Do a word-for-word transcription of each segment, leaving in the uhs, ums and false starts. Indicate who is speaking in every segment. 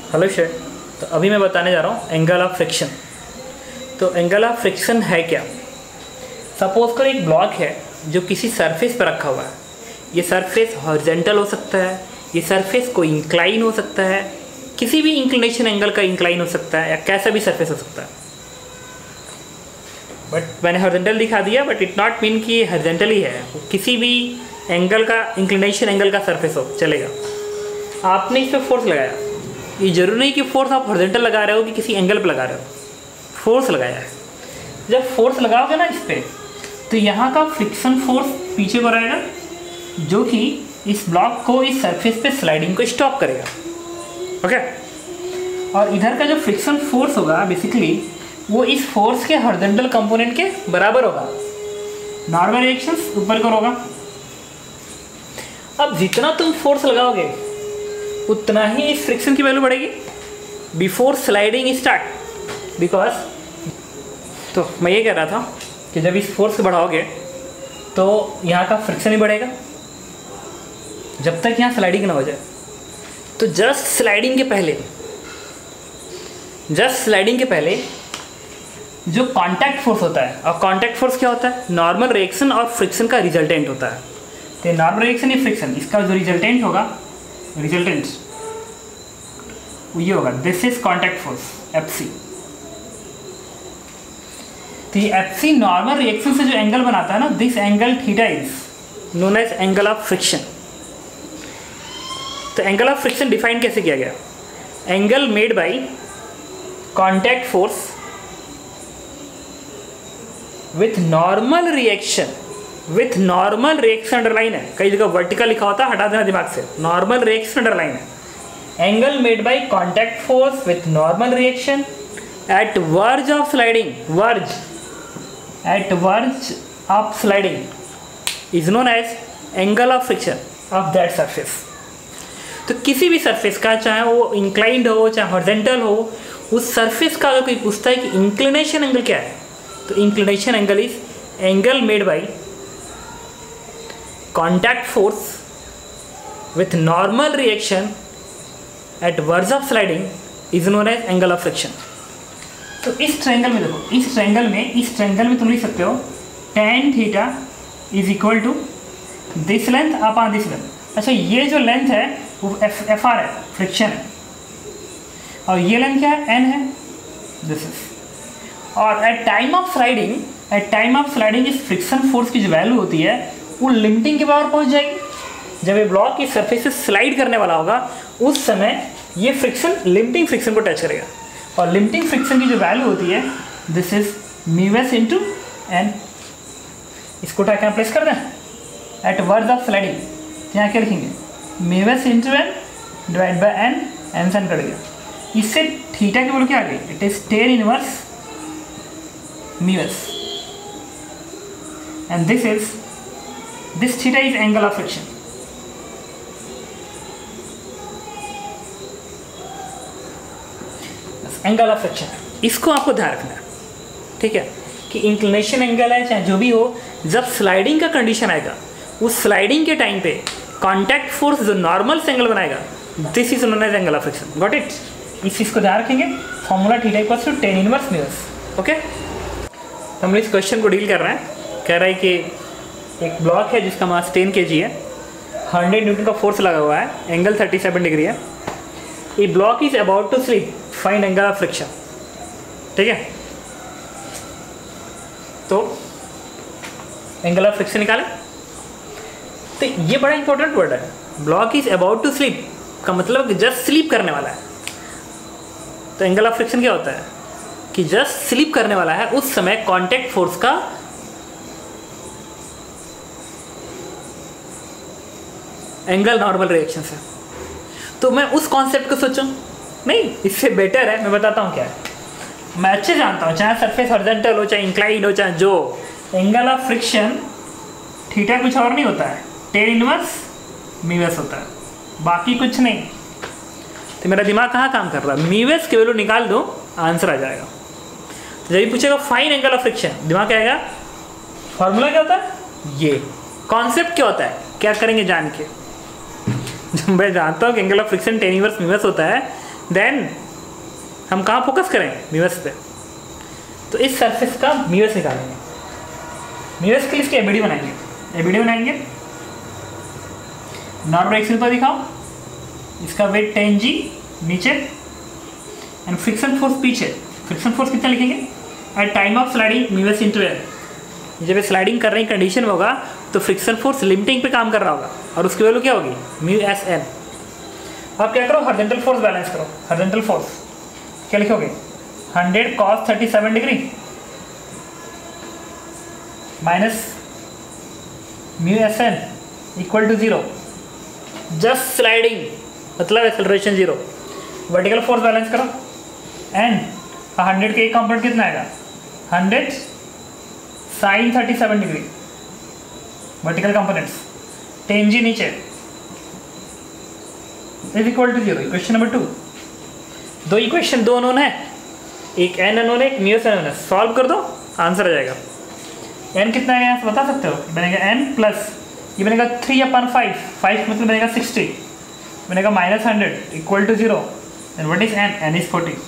Speaker 1: Hello शेर। तो अभी मैं बताने जा रहा हूँ एंगल ऑफ फ्रिक्शन। तो एंगल ऑफ फ्रिक्शन है क्या? सपोज करो एक ब्लॉक है जो किसी सरफेस पर रखा हुआ है। ये सरफेस हॉरिजेंटल हो सकता है, ये सरफेस को इंक्लाइन हो सकता है, किसी भी इंक्लिनेशन एंगल का इंक्लाइन हो सकता है, या कैसा भी सरफेस हो सकता है। बट मैंने हॉरिजेंटल दिखा दिया, बट इट नॉट मीन कि ये हॉरिजेंटल ही है, किसी भी एंगल का इंक्लिनेशन एंगल का सरफेस हो चलेगा। आपने इस पर फोर्स लगाया, ये जरूरी नहीं कि फोर्स आप हॉरिजेंटल लगा रहे हो कि किसी एंगल पर लगा रहे हो, फोर्स लगाया है। जब फोर्स लगाओगे ना इस पर, तो यहाँ का फ्रिक्शन फोर्स पीछे को रहेगा जो कि इस ब्लॉक को इस सरफेस पे स्लाइडिंग को स्टॉप करेगा। ओके, और इधर का जो फ्रिक्शन फोर्स होगा बेसिकली वो इस फोर्स के हॉरिजॉन्टल कंपोनेंट के बराबर होगा। नॉर्मल रिएक्शंस ऊपर को होगा। अब जितना तुम फोर्स लगाओगे उतना ही इस फ्रिक्शन की वैल्यू बढ़ेगी बिफोर स्लाइडिंग स्टार्ट। बिकॉज तो मैं ये कह रहा था कि जब इस फोर्स को बढ़ाओगे तो यहाँ का फ्रिक्शन ही बढ़ेगा जब तक यहाँ स्लाइडिंग ना हो जाए। तो जस्ट स्लाइडिंग के पहले जस्ट स्लाइडिंग के पहले जो कांटेक्ट फोर्स होता है, और कांटेक्ट फोर्स क्या होता है? नॉर्मल रिएक्शन और फ्रिक्शन का रिजल्टेंट होता है। तो नॉर्मल रिएक्शन या फ्रिक्शन, इसका जो रिजल्टेंट होगा, रिजल्टेंट ये होगा, this is contact force F C. तो ये एफ सी नॉर्मल रिएक्शन से जो एंगल बनाता है ना, this angle theta is known as angle of friction. तो एंगल ऑफ फ्रिक्शन डिफाइन कैसे किया गया? Angle made by contact force with normal reaction, with normal reaction underline है, कई जगह वर्टिकल लिखा होता है, हटा देना दिमाग से, नॉर्मल रिएक्शन अंडरलाइन है। Angle made by contact force with normal reaction at verge of sliding, verge at verge of sliding is known as angle of friction of that surface. तो किसी भी सरफेस का, चाहे वो इंक्लाइंड हो चाहे horizontal हो, उस सरफेस का अगर कोई पूछता है कि इंक्लिनेशन एंगल क्या है, तो inclination angle is angle made by contact force with normal reaction at verge of sliding is known as angle of friction। तो इस ट्रायंगल में देखो, इस ट्रायंगल में इस ट्रायंगल में तुम लिख सकते हो tan theta is equal to this length upon this length. अच्छा, ये जो लेंथ है वो एफ एफ आर है, फ्रिक्शन है, और ये लेंथ क्या है? एन है, दिस इज। और at time of sliding, at time of sliding इस फ्रिक्शन फोर्स की जो वैल्यू होती है वो लिमिटिंग के पावर पहुंच जाएगी। जब ये ब्लॉक की सरफेस से स्लाइड करने वाला होगा उस समय ये फ्रिक्शन लिमिटिंग फ्रिक्शन को टच करेगा, और लिमिटिंग फ्रिक्शन की जो वैल्यू होती है this is mu S into N. इसको उठा के प्लेस कर दें एट वर्ज ऑफ स्लाइडिंग, यहाँ क्या लिखेंगे? Mu S into N divide by N, N से एन कट गया। इससे थीटा की वैल्यू क्या आ गई? It is tan inverse mu S, and this is this theta is angle of friction. Angle of friction, इसको आपको ध्यान रखना है, ठीक है? कि इंक्लिनेशन एंगल है चाहे जो भी हो, जब स्लाइडिंग का कंडीशन आएगा उस स्लाइडिंग के टाइम पे कांटेक्ट फोर्स जो नॉर्मल से एंगल बनाएगा, this is known as angle of friction. Got it? इस चीज़ को ध्यान रखेंगे। Formula theta equals to tan inverse mu S. Okay, तो हम इस क्वेश्चन को डील कर रहे हैं। कह रहा है कि एक ब्लॉक है जिसका मास टेन के जी है, हंड्रेड न्यूटन का फोर्स लगा हुआ है, एंगल थर्टी सेवन डिग्री है। ये block is about to slip, find angle of friction. ठीक है, तो एंगल ऑफ फ्रिक्शन निकालें। तो ये बड़ा इंपॉर्टेंट वर्ड है, block is about to slip का मतलब जस्ट स्लीप करने वाला है। तो एंगल ऑफ फ्रिक्शन क्या होता है कि जस्ट स्लीप करने वाला है, उस समय कांटेक्ट फोर्स का एंगल नॉर्मल रिएक्शन से। तो मैं उस कॉन्सेप्ट को सोचूं नहीं, इससे बेटर है मैं बताता हूँ क्या है। मैं अच्छे जानता हूँ, चाहे सरफेस हॉरिजॉन्टल हो चाहे इंक्लाइंड हो चाहे जो, एंगल ऑफ फ्रिक्शन थीटा कुछ और नहीं होता है, टेन इनवर्स म्यू एस होता है, बाकी कुछ नहीं। तो मेरा दिमाग कहाँ काम कर रहा है? म्यू एस की वैल्यू निकाल दो, आंसर आ जाएगा। तो जब भी पूछेगा फाइन एंगल ऑफ फ्रिक्शन, दिमाग क्या आएगा? फॉर्मूला क्या होता है? ये कॉन्सेप्ट क्या होता है? क्या करेंगे जान के? मैं जानता हूँ कि angle of friction tan inverse mu S होता है, देन हम कहाँ फोकस करें, म्यू एस पे। तो इस सरफेस का म्यू एस निकालेंगे, म्यू एस के लिए इसकी एबीडी बनाएंगे, एबीडी बनाएंगे नॉर्मल एक्सिस पर दिखाओ, इसका वेट टेन जी नीचे एंड फ्रिक्शन फोर्स पीछे। फ्रिक्शन फोर्स कितना लिखेंगे, at time of sliding mu S into N. जब स्लाइडिंग कर रही कंडीशन में होगा तो फ्रिक्शन फोर्स लिमिटिंग पे काम कर रहा होगा और उसकी वैल्यू क्या होगी, म्यू एस एन। आप क्या करो, हॉरिजॉन्टल फोर्स बैलेंस करो। हॉरिजॉन्टल फोर्स क्या लिखोगे, hundred cos thirty seven degree minus mu S N equal to zero. Just sliding मतलब acceleration zero. Vertical force balance करो एंड हंड्रेड के एक कंपोनेंट कितना आएगा, hundred sine thirty seven degree vertical components, ten G नीचे is equal to zero. Equation number two, दो equation दो unknown है, एक एन अननोन है, एक म्यू एस अननोन है। सॉल्व कर दो, आंसर आ जाएगा। एन कितना है यहाँ से बता सकते हो, बनेगा एन प्लस ये बनेगा थ्री अपन फाइव, फाइव मतलब बनेगा सिक्सटी, बनेगा minus hundred equal to zero. And what is N, N is forty.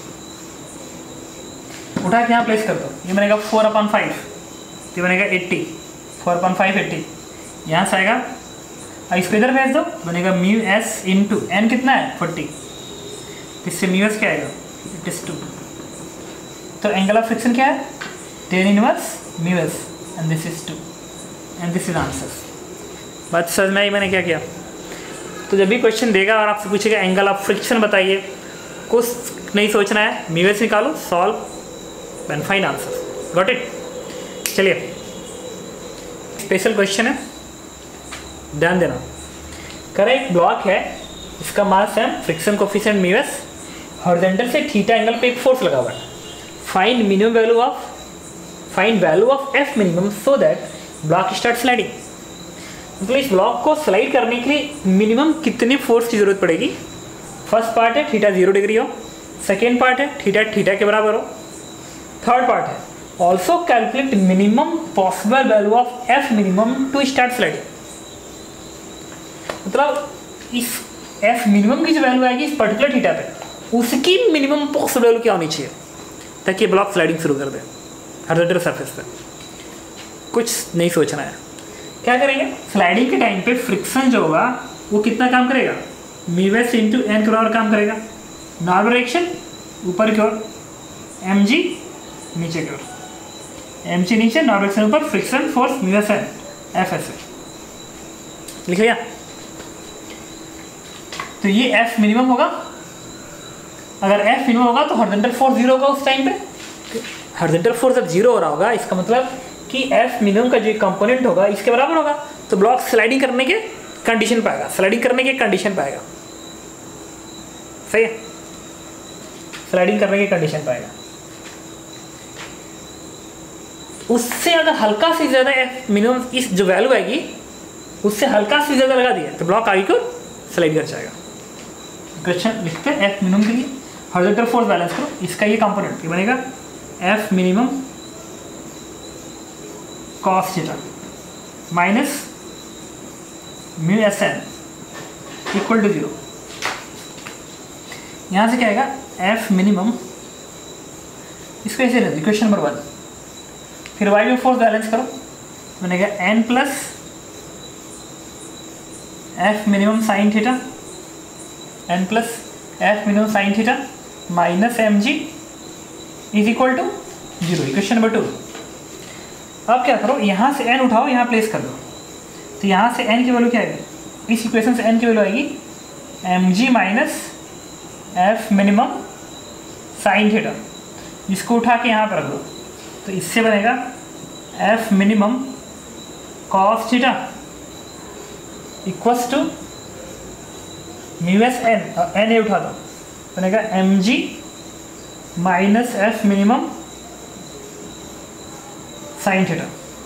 Speaker 1: उठा के यहाँ प्लेस कर दो, ये बनेगा फोर अपन फाइव, ये बनेगा एट्टी, फोर अपन फाइव एट्टी, यहाँ से आएगा। अब इसको इधर भेज दो, बनेगा म्यू एस इंटू एन कितना है फोर्टी, इससे म्यू एस क्या आएगा, इट इज टू। तो एंगल ऑफ फ्रिक्शन क्या है, tan inverse mu S and this is two and this is answer. बात समझ में आई मैंने क्या किया। तो जब भी क्वेश्चन देगा और आपसे पूछेगा एंगल ऑफ फ्रिक्शन बताइए, कुछ नहीं सोचना है, म्यू एस निकालो, solve and find answer. Got it. चलिए स्पेशल क्वेश्चन है, ध्यान देना। करें एक ब्लॉक है, इसका मास है friction coefficient mu S, horizontal से थीटा एंगल पे एक फोर्स लगा हुआ है। Find minimum value of find value of F minimum so that block start sliding. मतलब इस ब्लॉक को स्लाइड करने के लिए मिनिमम कितने फोर्स की जरूरत पड़ेगी। फर्स्ट पार्ट है थीटा जीरो डिग्री हो, सेकेंड पार्ट है थीटा थीटा के बराबर हो, थर्ड पार्ट है also calculate minimum possible value of F minimum to start sliding. मतलब इस एफ मिनिमम की जो वैल्यू आएगी इस पर्टिकुलर थीटा पे, उसकी मिनिमम पॉसिबल वैल्यू क्या होनी चाहिए ताकि ब्लॉक स्लाइडिंग शुरू कर दे हॉरिजॉन्टल सरफेस पे। कुछ नहीं सोचना है, क्या करेंगे, स्लाइडिंग के टाइम पे फ्रिक्शन जो होगा वो कितना काम करेगा, म्यू एस इंटू एन के बराबर काम करेगा। नॉर्मल डायरेक्शन ऊपर की ओर, एम जी नीचे की ओर, एम जी नीचे, नॉर्मल डायरेक्शन ऊपर, friction force mu S N F S लिख लिया। तो ये एफ मिनिमम होगा। अगर एफ मिनिमम होगा तो हॉरिजॉन्टल फोर्स जीरो होगा उस टाइम पे। हॉरिजॉन्टल फोर्स जब जीरो हो रहा होगा इसका मतलब कि एफ मिनिमम का जो कंपोनेंट होगा इसके बराबर होगा, तो ब्लॉक स्लाइडिंग करने के कंडीशन पाएगा, स्लाइडिंग करने के कंडीशन पाएगा। सही है, स्लाइडिंग करने के कंडीशन पाएगा। उससे अगर हल्का से ज़्यादा एफ मिनिमम इस जो वैल्यू आएगी उससे हल्का से ज़्यादा लगा दिया तो ब्लॉक आगे को स्लाइड कर जाएगा। क्वेश्चन लिखते हैं एफ मिनिमम के लिए हॉरिजॉन्टल फोर्स बैलेंस करो, इसका ये कंपोनेंट ये बनेगा F minimum cos theta minus mu S N equal to zero. यहाँ से क्या आएगा, एफ मिनिमम, इसको ऐसे रहता है इक्वेशन नंबर वन। फिर वाई में फोर्स बैलेंस करो, बनेगा N plus F minimum sine theta, N plus F minimum sine theta minus M G is equal to zero. Equation number two. अब क्या करो, यहाँ से एन उठाओ, यहाँ प्लेस कर दो, तो यहाँ से एन की वैल्यू क्या आएगी, इस इक्वेशन से एन की वैल्यू आएगी M G minus F minimum sine theta. इसको उठा के यहाँ पर रख दो, तो इससे बनेगा F minimum cos theta equals to mu S N, N ए उठा दो, बनेगा M G minus F minimum sine theta.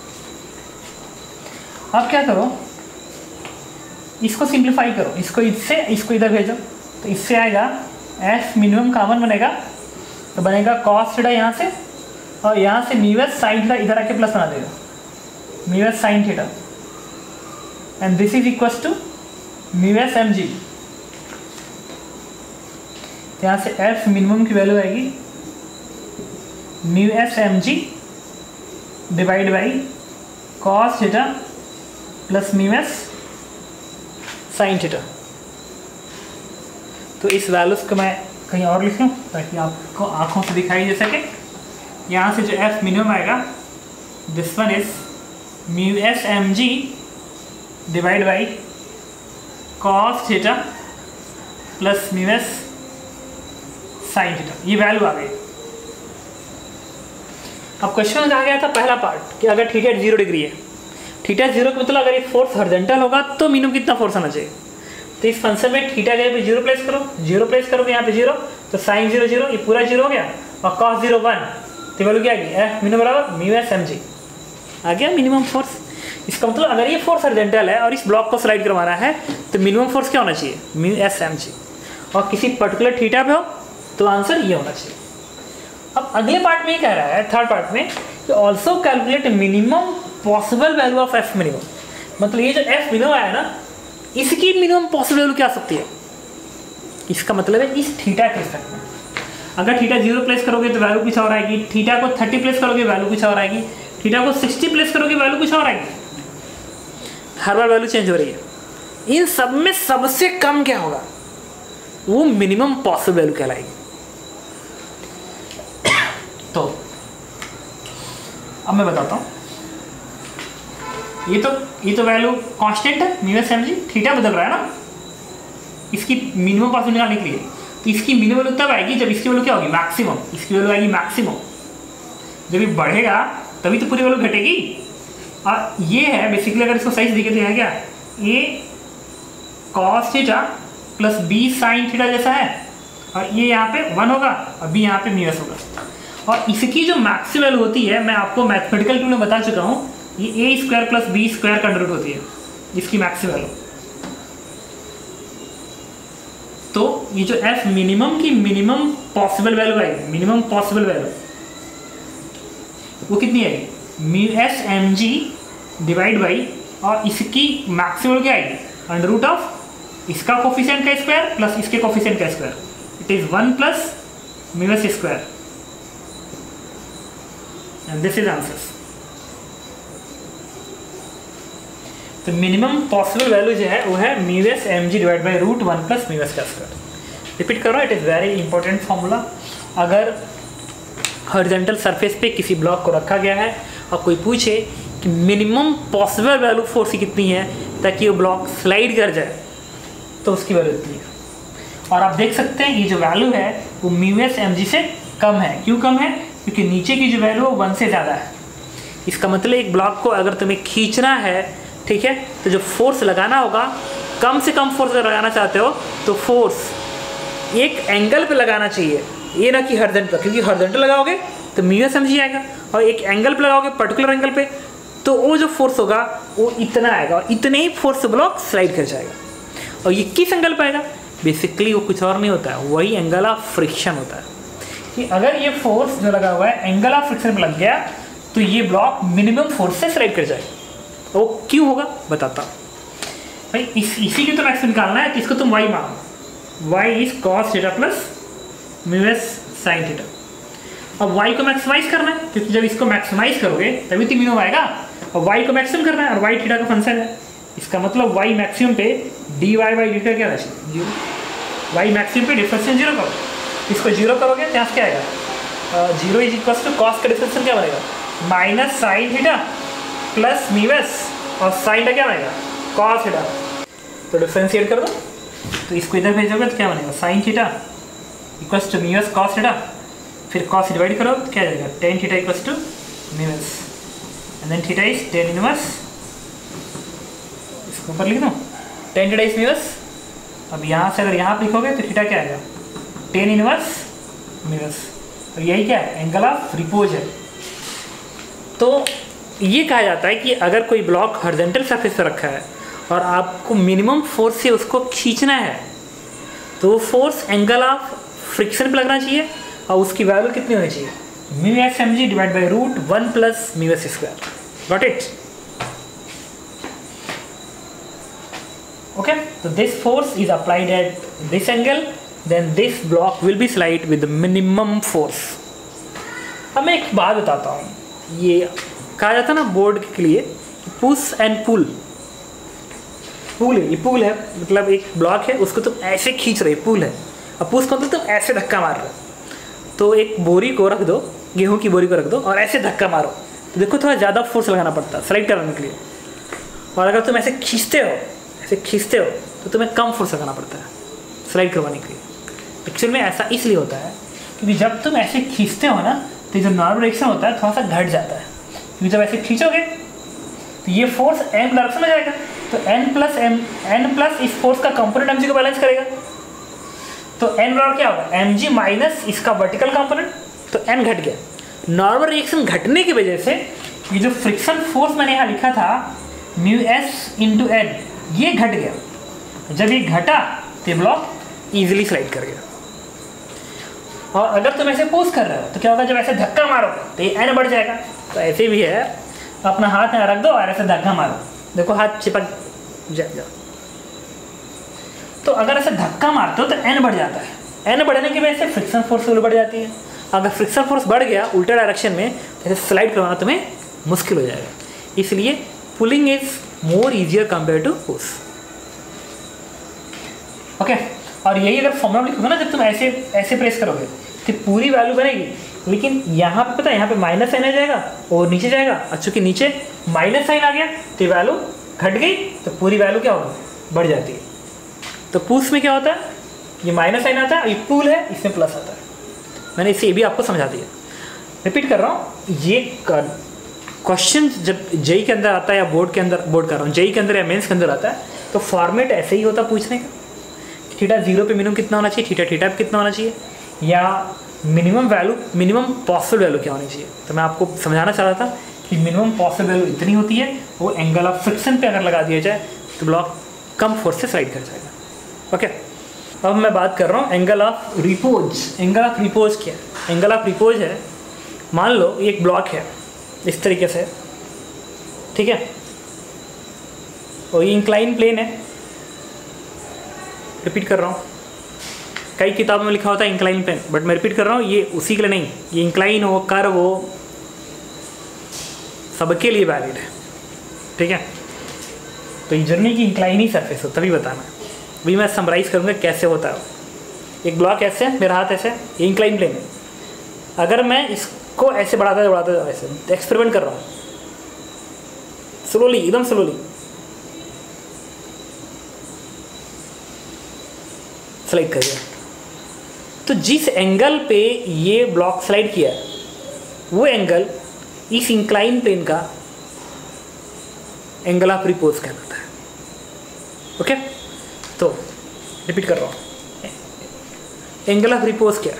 Speaker 1: अब क्या करो, इसको सिंप्लीफाई करो, इसको इससे इसको इधर भेजो, तो इससे आएगा एफ मिनिमम कॉमन बनेगा, तो बनेगा कॉस थीटा यहाँ से, और यहाँ से म्यू एस साइन थीटा इधर आके प्लस बना देगा, mu S sine theta, and this is equals to mu S M G. तो यहाँ से एफ मिनिमम की वैल्यू आएगी mu S M G divide by cos theta plus mu S sine theta. तो इस वैल्यूज को मैं कहीं और लिख लूँ ताकि आपको आंखों से दिखाई दे सके। यहाँ से जो एफ मिनिमम आएगा this one is mu S M G divide by cos theta plus mu S sine theta, ये वैल्यू आ गई। अब क्वेश्चन कहा गया था पहला पार्ट कि अगर थीटा जीरो डिग्री है, थीटा जीरो का मतलब अगर ये फोर्स हॉरिजॉन्टल होगा तो मिनिमम कितना फोर्स आना चाहिए। तो इस फंक्शन में थीटा के पे जीरो प्लेस करो, जीरो प्लेस करोगे यहाँ पे जीरो, तो साइन जीरो जीरो, ये पूरा जीरो हो गया, और कॉस जीरो वन, तो वैल्यू क्या आ गई एफ मिनिमम बराबर म्यू एस एम जी, आ गया मिनिमम फोर्स। इसका मतलब अगर ये फोर्स हॉरिजॉन्टल है और इस ब्लॉक को स्लाइड करवाना है तो मिनिमम फोर्स क्या होना चाहिए, म्यू एस एम जी, और किसी पर्टिकुलर थीटा पे हो तो आंसर ये होना चाहिए। अब अगले पार्ट में ये कह रहा है, थर्ड पार्ट में, कि also calculate minimum possible value of F minimum. मतलब ये जो एफ मिनिमम आया ना, इसकी मिनिमम पॉसिबल वैल्यू क्या आ सकती है। इसका मतलब है इस थीटा के रिस्पेक्ट में अगर थीटा जीरो प्लेस करोगे तो वैल्यू कुछ और आएगी, थीटा को थर्टी प्लेस करोगे वैल्यू कुछ और आएगी, थीटा को सिक्सटी प्लेस करोगे वैल्यू कुछ और आएगी, हर बार वैल्यू चेंज हो रही है। इन सब में सबसे कम क्या होगा, वो मिनिमम पॉसिबल वैल्यू कहलाएगी। तो अब मैं बताता हूँ, ये तो ये तो वैल्यू कांस्टेंट है mu S M G, theta बदल रहा है ना, इसकी मिनिमम पॉसिबल निकालने के लिए। तो इसकी मिनिमम वैल्यू तब आएगी जब इसकी वैल्यू क्या होगी, मैक्सिमम। इसकी वैल्यू आएगी मैक्सिमम, जब ये बढ़ेगा तभी तो पूरी वैल्यू घटेगी। और ये है बेसिकली, अगर इसको सही से दिखे तो है क्या, A cos theta plus B sine theta जैसा है, और ये यहाँ पे वन होगा और बी यहाँ पे म्यू एस होगा। और इसकी जो मैक्सिमम वैल्यू होती है, मैं आपको मैथमेटिकल टूल में बता चुका हूँ, ये A square plus B square का अंडर रूट होती है इसकी मैक्सिमम वैल्यू। तो ये जो एफ मिनिमम की मिनिमम पॉसिबल वैल्यू आएगी, मिनिमम पॉसिबल वैल्यू वो कितनी आएगी, mu S M G divide by, और इसकी मैक्सिमम क्या आएगी, अंडर रूट ऑफ इसका कोफिशिएंट का स्क्वायर प्लस इसके कोफिशिएंट का square, it is one plus mu S square, and this is answer. तो मिनिमम पॉसिबल वैल्यू जो है वो है mu S M G divide by root one plus mu S का स्क्वायर। रिपीट करो, it is very important formula. अगर horizontal surface पे किसी ब्लॉक को रखा गया है और कोई पूछे कि मिनिमम पॉसिबल वैल्यू फोर्स की कितनी है ताकि वो ब्लॉक स्लाइड कर जाए, तो उसकी वैल्यू इतनी है। और आप देख सकते हैं ये जो वैल्यू है वो म्यू एस एम जी से कम है। क्यों कम है, क्योंकि नीचे की जो वैल्यू है वो वन से ज़्यादा है। इसका मतलब एक ब्लॉक को अगर तुम्हें खींचना है, ठीक है, तो जो फोर्स लगाना होगा, कम से कम फोर्स अगर लगाना चाहते हो तो फोर्स एक एंगल पे लगाना चाहिए, ये ना कि हॉरिजॉन्टल, क्योंकि हॉरिजॉन्टल लगाओगे तो म्यू एस एम जी आएगा, और एक एंगल पे लगाओगे पर्टिकुलर एंगल पे तो वो जो फोर्स होगा वो इतना आएगा, और इतने ही फोर्स से ब्लॉक स्लाइड कर जाएगा। और ये किस एंगल पे आएगा, बेसिकली वो कुछ और नहीं होता है, वही एंगल ऑफ फ्रिक्शन होता है। कि अगर ये फोर्स जो लगा हुआ है एंगल ऑफ फ्रिक्शन पे लग गया तो ये ब्लॉक मिनिमम फोर्स से स्लाइड कर जाएगा। वो क्यों होगा बताता हूँ भाई। इस इसी की तो मैक्सिमम निकालना है, तो इसको तुम y मानो, y is cos theta plus mu S sine theta. अब y को मैक्सिमाइज करना है, क्योंकि जब इसको मैक्सिमाइज करोगे तभी तो मिनिमम आएगा, और y को मैक्सिमम करना है, और y थीटा का फंक्शन है। इसका मतलब y मैक्सिमम पे D Y by D theta क्या राशि, जीरो। y मैक्सिमम पे डिफरेंशियल जीरो करो, इसको जीरो करोगे तो यहाँ क्या आएगा, zero is equal to cos का डिफरेंशियल क्या बनेगा, minus sine theta plus mu S, और साइन का क्या बनेगा, कॉस थीटा। तो डिफरेंशिएट कर दो, तो इसको इधर भेजोगे तो क्या बनेगा, sine theta equals to mu S cos theta, फिर कॉस डिवाइड करो तो क्या जाएगा, tan theta equals to mu S, and then theta is tan inverse, इसको ऊपर लिख दो, tan theta is mu S. अब यहाँ से अगर यहाँ पर लिखोगे तो थीटा क्या आएगा, टेन इनवर्स म्यू एस, और यही क्या है, एंगल ऑफ रिपोज है। तो ये कहा जाता है कि अगर कोई ब्लॉक हॉरिजॉन्टल सरफेस पर रखा है और आपको मिनिमम फोर्स से उसको खींचना है, तो वो फोर्स एंगल ऑफ फ्रिक्शन पे लगना चाहिए, और उसकी वैल्यू कितनी होनी चाहिए, mu S M G divide by root one plus mu S square. Got it? Okay, तो this force is applied at this angle then this block will be slide with minimum force. अब मैं एक बात बताता हूँ, ये कहा जाता है ना बोर्ड के लिए पुश एंड पुल। पुल है, ये पुल है, मतलब एक ब्लॉक है उसको तुम ऐसे खींच रहे, पुल है। अब पुश को तुम ऐसे धक्का मार रहे हो। तो एक बोरी को रख दो, गेहूं की बोरी को रख दो और ऐसे धक्का मारो, तो देखो थोड़ा ज़्यादा फोर्स लगाना पड़ता है स्लाइड कराने के लिए। और अगर तुम ऐसे खींचते हो ऐसे खींचते हो तो तुम्हें कम फोर्स लगाना पड़ता है स्लाइड करवाने के लिए। एक्चुअल में ऐसा इसलिए होता है क्योंकि जब तुम ऐसे खींचते हो ना तो जो नॉर्मल डायरेक्शन होता है थोड़ा सा घट जाता है, क्योंकि जब ऐसे खींचोगे तो ये फोर्स एम डायरेक्शन में जाएगा, तो N plus M N plus इस फोर्स का कंपोनेंट एम जी को बैलेंस करेगा। तो एन बराबर क्या होगा, एम जी माइनस इसका वर्टिकल कंपोनेंट, तो एन घट गया। नॉर्मल रिएक्शन घटने की वजह से ये जो फ्रिक्शन फोर्स मैंने यहाँ लिखा था म्यू एस इंटू एन, ये घट गया। जब ये घटा तो ब्लॉक ईजिली स्लाइड कर गया। और अगर तुम ऐसे पुश कर रहे हो तो क्या होगा, जब ऐसे धक्का मारोगे तो ये एन बढ़ जाएगा। तो ऐसे भी है, अपना हाथ यहाँ रख दो और ऐसे धक्का मारो, देखो हाथ चिपक जाएगा। तो अगर ऐसे धक्का मारते हो तो एन बढ़ जाता है। एन बढ़ने की वजह से फ्रिक्शन फोर्स बढ़ जाती है। अगर फ्रिक्शन फोर्स बढ़ गया उल्टा डायरेक्शन में तो ऐसे स्लाइड करवाना तुम्हें मुश्किल हो जाएगा। इसलिए pulling is more easier compare to push. Okay, और यही अगर फॉर्मूला लिखोगे ना, जब तुम ऐसे ऐसे प्रेस करोगे तो पूरी वैल्यू बनेगी, लेकिन यहाँ पे पता है यहाँ पे माइनस साइन आ जाएगा और नीचे जाएगा। और चूंकि नीचे माइनस साइन आ गया तो वैल्यू घट गई, तो पूरी वैल्यू क्या होगी, बढ़ जाती है। तो पुश में क्या होता है, ये माइनस साइन आता है, ये पुल है इसमें प्लस आता है। मैंने इसे ये भी आपको समझा दिया। रिपीट कर रहा हूँ, ये क्वेश्चन जब जेई के अंदर आता है या बोर्ड के अंदर, बोर्ड कर रहा हूँ जेई के अंदर या मेंस के अंदर आता है, तो फॉर्मेट ऐसे ही होता पूछने का। थीटा जीरो पे मिनिमम कितना होना चाहिए, थीटा थीटा पे कितना होना चाहिए, या minimum value minimum possible value क्या होनी चाहिए। तो मैं आपको समझाना चाह रहा था कि मिनिमम पॉसिबल वैल्यू इतनी होती है, वो एंगल ऑफ फ्रिक्शन पे अगर लगा दिया जाए तो ब्लॉक कम फोर्स से स्लाइड कर जाएगा। ओके, अब मैं बात कर रहा हूँ angle of repose. Angle of repose क्या है, एंगल ऑफ रिपोज है, मान लो ये एक ब्लॉक है इस तरीके से, ठीक है, और ये इंक्लाइन प्लेन है। रिपीट कर रहा हूँ, कई किताबों में लिखा होता है इंक्लाइन प्लेन, बट मैं रिपीट कर रहा हूँ ये उसी के लिए नहीं, ये इंक्लाइन हो कर्व हो सबके लिए वैलिड है, ठीक है। तो ये जर्नी की इंक्लाइन ही सरफेस हो तभी बताना। अभी मैं समराइज करूँगा कैसे होता है। एक ब्लॉक ऐसे है, मेरा हाथ ऐसे, ये इंक्लाइन प्लेन है। अगर मैं इसको ऐसे बढ़ाता बढ़ाता ऐसे एक्सपेरिमेंट कर रहा हूँ, स्लोली, एकदम स्लोली स्लाइड कर दिया, तो जिस एंगल पे ये ब्लॉक स्लाइड किया वो एंगल इस इंक्लाइन प्लेन का एंगल ऑफ रिपोज कहलाता है। ओके, तो रिपीट कर रहा हूँ, एंगल ऑफ रिपोज क्या है,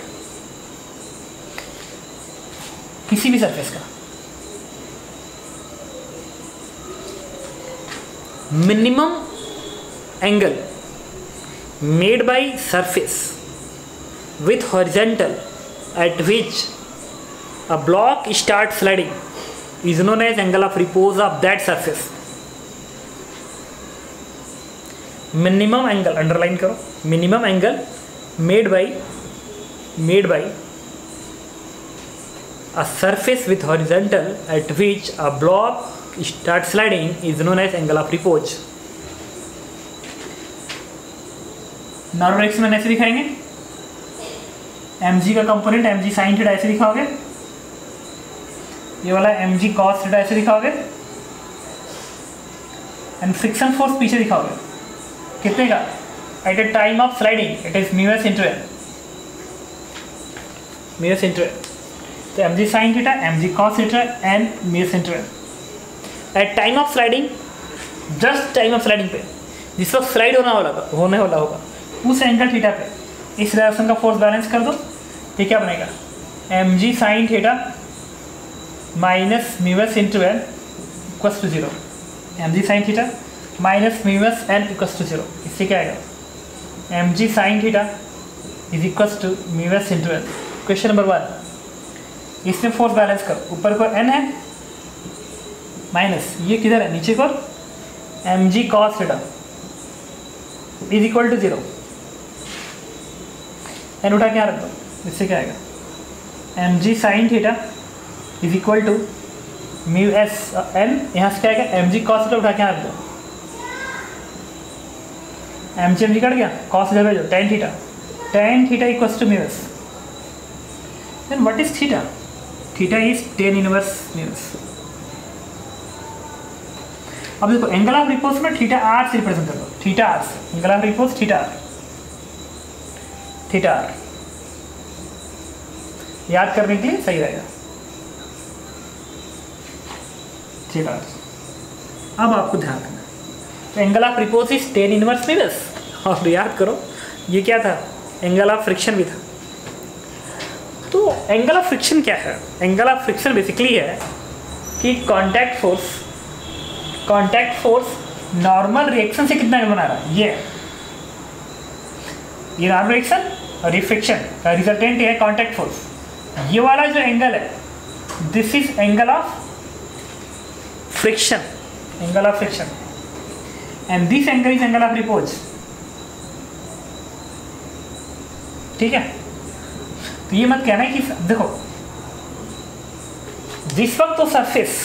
Speaker 1: किसी भी सरफेस का minimum angle made by surface with horizontal at which a block starts sliding is known as angle of repose of that surface. Minimum angle, underline करो, minimum angle made by made by a surface with horizontal at which a block starts sliding is known as angle of repose. Normal direction में ऐसे दिखाएंगे, M G का component M G sine theta ऐसे दिखाओगे, ये वाला M G cos theta ऐसे दिखाओगे, एंड फ्रिक्शन फोर्स पीछे दिखाओगे कितने का, at a time of sliding it is mu S into N, mu S into N. तो M G sine theta, M G cos theta and mu S into N at time of sliding, just time of sliding पे जिस वक्त slide होना वाला होने वाला होगा उस एंगल थीटा पे इस डायरेक्शन का फोर्स बैलेंस कर दो, ये क्या बनेगा, M G sine theta minus mu S into N equals to zero, M G sine theta minus mu S N equals to zero. इससे क्या आएगा, M G sine theta is equals to mu S into N. Question number one, इसमें force balance करो, ऊपर को N है minus ये किधर है नीचे को, M G cos theta is equal to zero. N उठा के यहाँ रख दो, इससे क्या आएगा, M G sine theta is equal to mu S N, यहाँ से क्या आएगा, एम जी कॉस थीटा उठा के यहाँ रख दो, M G M G cut गया, कॉस इधर भेजो, tan theta, tan theta equals to mu S. Then what is theta? Theta is tan inverse mu S. अब देखो एंगल ऑफ रिपोज में थीटा आर से रिप्रेजेंट कर दो, थीटा आर से, angle of repose theta R, theta R याद करने के लिए सही रहेगा, थीटा आर। अब आपको ध्यान रखना, तो angle of repose is tan inverse mu S, और याद करो ये क्या था, एंगल ऑफ फ्रिक्शन भी था। तो एंगल ऑफ फ्रिक्शन क्या है? एंगल ऑफ फ्रिक्शन बेसिकली है कि contact force, contact force normal reaction से कितना एंगल बना रहा है, ये ये नॉर्मल रिएक्शन और ये फ्रिक्शन का रिजल्टेंट है कांटेक्ट फोर्स। ये वाला जो एंगल है, this is angle of friction, angle of friction, and this angle is angle of repose. ठीक है, तो ये मत कहना है कि देखो जिस वक्त तो सरफेस,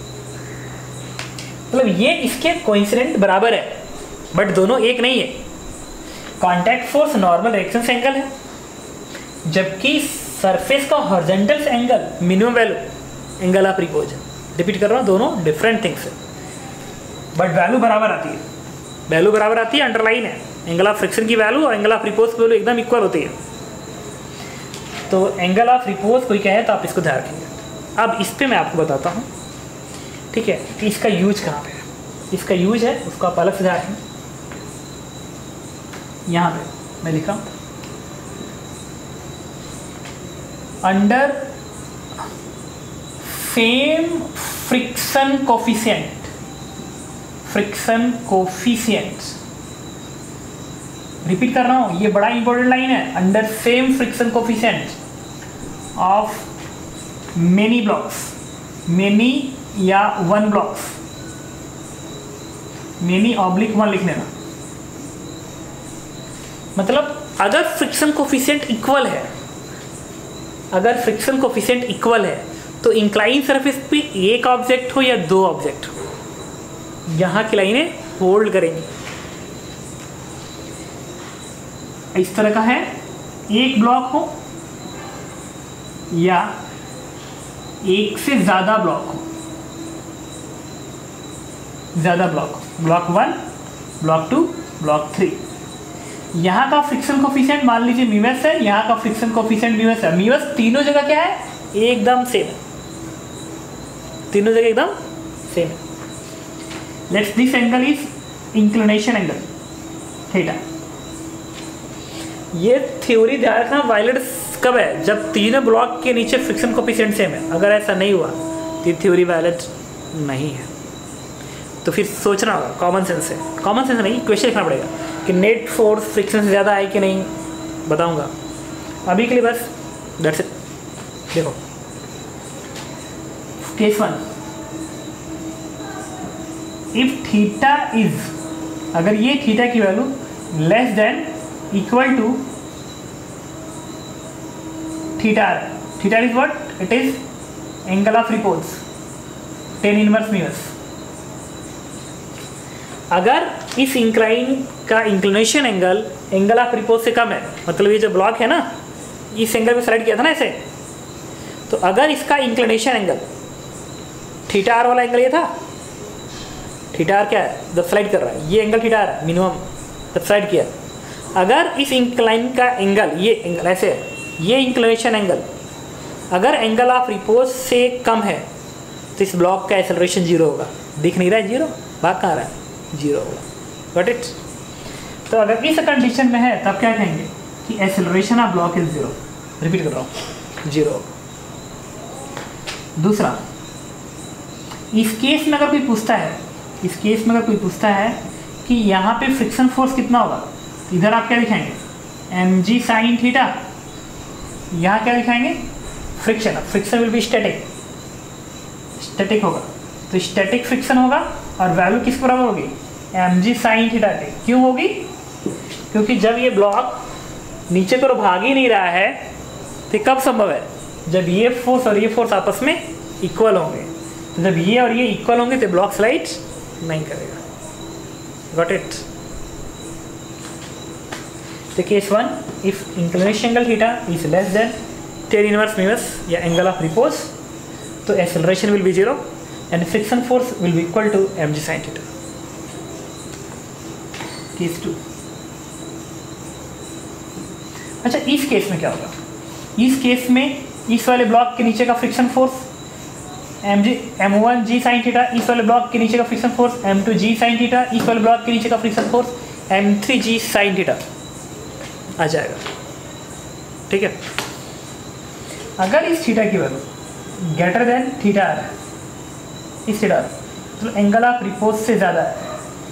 Speaker 1: मतलब ये इसके कोइंसिडेंट बराबर है, बट दोनों एक नहीं है। कांटेक्ट फोर्स नॉर्मल रिएक्शन से एंगल है, जबकि सरफेस का हॉरिजॉन्टल से angle minimum value angle of repose है। रिपीट कर रहा हूँ, दोनों डिफरेंट थिंग्स है, बट वैल्यू बराबर आती है, वैल्यू बराबर आती है, अंडरलाइन है। एंगल ऑफ फ्रिक्शन की वैल्यू और एंगल ऑफ रिपोज की वैल्यू एकदम इक्वल होती है। तो एंगल ऑफ रिपोज कोई कहे तो आप इसको ध्यान रखेंगे। अब इस पर मैं आपको बताता हूँ, ठीक है, कि इसका यूज कहाँ पे है। इसका यूज है उसको आप अलग से ध्यान रखें। यहाँ पे मैं लिखा under same friction coefficient, friction coefficient, repeat कर रहा हूँ, ये बड़ा इंपॉर्टेंट लाइन है। Under same friction coefficient of many blocks, many या one blocks, many oblique one लिखने का मतलब, अगर फ्रिक्शन कोफिशिएंट इक्वल है, अगर फ्रिक्शन कोफिशिएंट इक्वल है तो इंक्लाइन सरफेस पे एक ऑब्जेक्ट हो या दो ऑब्जेक्ट हो, यहाँ की लाइनें होल्ड करेंगी। इस तरह का है, एक ब्लॉक हो या एक से ज़्यादा ब्लॉक हो, ज़्यादा block, block one, block two, block three. यहाँ का फ्रिक्शन कोफिशिएंट मान लीजिए म्यू एस है, यहाँ का फ्रिक्शन कोफिशिएंट म्यू एस है। म्यू एस तीनों जगह क्या है, एकदम सेम है, तीनों जगह एकदम सेम है। Let's this angle is inclination angle theta. ये थ्योरी ध्यान रखना, वायलेट कब है, जब तीनों ब्लॉक के नीचे फ्रिक्शन कोफिशिएंट सेम है। अगर ऐसा नहीं हुआ तो ये थ्योरी वैलिड नहीं है। तो फिर सोचना होगा, कॉमन सेंस से, कॉमन सेंस नहीं, क्वेश्चन लिखना पड़ेगा कि नेट फोर्स फ्रिक्शन से ज़्यादा है कि नहीं, बताऊंगा। अभी के लिए बस दैट्स इट। देखो case one, if theta is, अगर ये थीटा की value less than equal to theta R, theta is what, it is angle of repose tan inverse mu S. अगर इस इंक्लाइन का inclination angle angle of repose से कम है, मतलब ये जो ब्लॉक है ना, इस एंगल पे स्लाइड किया था ना ऐसे, तो अगर इसका इंक्लिनेशन एंगल थीटा आर वाला एंगल ये था, थीटा आर क्या है, जब स्लाइड कर रहा है, ये एंगल थीटा आर है मिनिमम, जब स्लाइड किया। अगर इस इंक्लाइन का एंगल, ये एंगल ऐसे है, ये इंक्लिनेशन एंगल अगर एंगल ऑफ रिपोज से कम है तो इस ब्लॉक का एक्सेलरेशन जीरो होगा। दिख नहीं रहा है जीरो, भाग कहाँ रहा है, जीरो होगा। Got it. तो अगर इस कंडीशन में है तब क्या कहेंगे कि acceleration of block is zero. Repeat कर रहा हूँ, जीरो। दूसरा, इस केस में अगर कोई पूछता है, इस केस में अगर कोई पूछता है कि यहाँ पे फ्रिक्शन फोर्स कितना होगा, इधर आप क्या दिखाएंगे, एम जी साइन थीटा, यहाँ क्या दिखाएंगे, friction. Friction will be static, static होगा, तो स्टैटिक फ्रिक्शन होगा और वैल्यू किस बराबर होगी, एम जी साइन थीटा के। क्यों होगी, क्योंकि जब ये ब्लॉक नीचे को भाग ही नहीं रहा है, तो कब संभव है? जब ये फोर्स और ये फोर्स आपस में इक्वल होंगे। तो जब ये और ये इक्वल होंगे तो ब्लॉक स्लाइड नहीं करेगा। Got it? तो case one, if inclination angle theta is less than tan inverse mu S या एंगल ऑफ रिपोज, तो acceleration will be zero and friction force will be equal to M G sine theta. Case two. अच्छा, इस case में क्या होगा? इस case में इस वाले ब्लॉक के नीचे का friction force M G M one G sine theta, इस वाले ब्लॉक के नीचे का friction force M two G sine theta, इस वाले ब्लॉक के नीचे का friction force M three G sine theta आ जाएगा। ठीक है। अगर इस थीटा की वैल्यू ग्रेटर देन थीटा आ रहा है, इस थीटा तो एंगल ऑफ रिपोज से ज़्यादा है।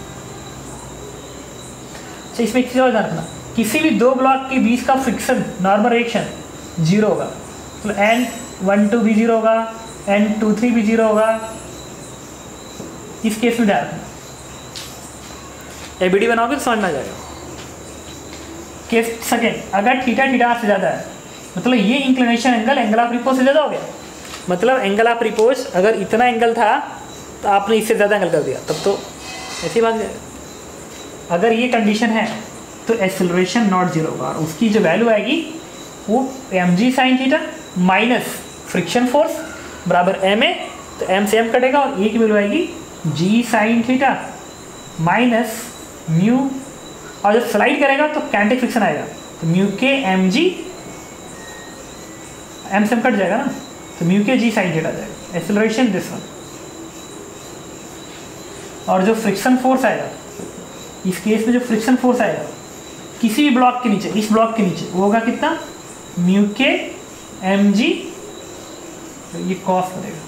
Speaker 1: अच्छा, इसमें एक चीज़ और ध्यान रखना, किसी भी दो ब्लॉक के बीच का फ्रिक्शन नॉर्मल रिएक्शन जीरो होगा, तो एन वन टू भी जीरो होगा, एन टू थ्री भी जीरो होगा। इस केस में ध्यान रखना, एबीडी बनाओगे तो समझ में आ जाएगा। केस सेकेंड, अगर थीटा थीटा से ज़्यादा है, मतलब ये inclination angle angle of repose से ज़्यादा हो गया। मतलब एंगल ऑफ रिपोज अगर इतना एंगल था तो आपने इससे ज़्यादा एंगल कर दिया, तब तो ऐसे ही भाग जाएगा। अगर ये कंडीशन है तो एक्सेलरेशन नॉट जीरो होगा, उसकी जो वैल्यू आएगी वो M G sine theta minus friction force बराबर एम ए, तो एम से एम कटेगा और ए की वैल्यू आएगी G sine theta minus mu, और जब स्लाइड करेगा तो कैंटिक फ्रिक्शन आएगा, तो mu K M G, M से एम कट जाएगा ना, तो म्यू के जी साइन थीटा आ जाएगा। एक्सेलरेशन दिस वन, और जो फ्रिक्शन फोर्स आएगा इस केस में, जो फ्रिक्शन फोर्स आएगा किसी भी ब्लॉक के नीचे, इस ब्लॉक के नीचे, वो होगा कितना? म्यू के एम जी, ये कॉस बनेगा,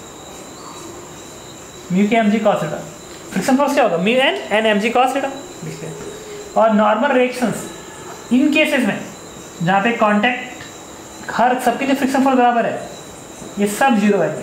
Speaker 1: mu K M G cos theta. Friction force क्या होगा? Mu N N M G cos theta. और नॉर्मल रिएक्शंस इन केसेस में जहाँ पे कांटेक्ट हर सबके लिए फ्रिक्शन फोर्स बराबर है, ये सब जीरो आएंगे,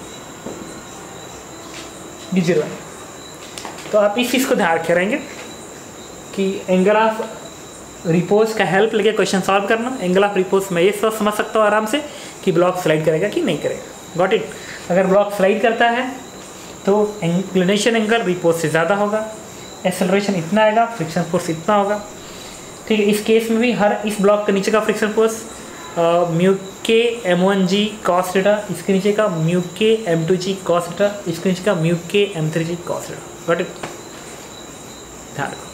Speaker 1: ये जीरो है। तो आप इस चीज़ को ध्यान रखे रहेंगे कि एंगल ऑफ रिपोज का हेल्प लेके क्वेश्चन सॉल्व करना। एंगल ऑफ रिपोज मैं ये सब समझ सकता हूँ आराम से कि ब्लॉक स्लाइड करेगा कि नहीं करेगा। Got it? अगर ब्लॉक स्लाइड करता है तो इंक्लिनेशन एंगल रिपोज से ज़्यादा होगा, एक्सेलरेशन इतना आएगा, फ्रिक्शन फोर्स इतना होगा। ठीक है। इस केस में भी हर इस ब्लॉक के नीचे का friction force mu K M one G cos theta, इसके नीचे का mu K M two G cos theta, इसके नीचे का mu K M three G cos theta. Got it? ध्यान रखो,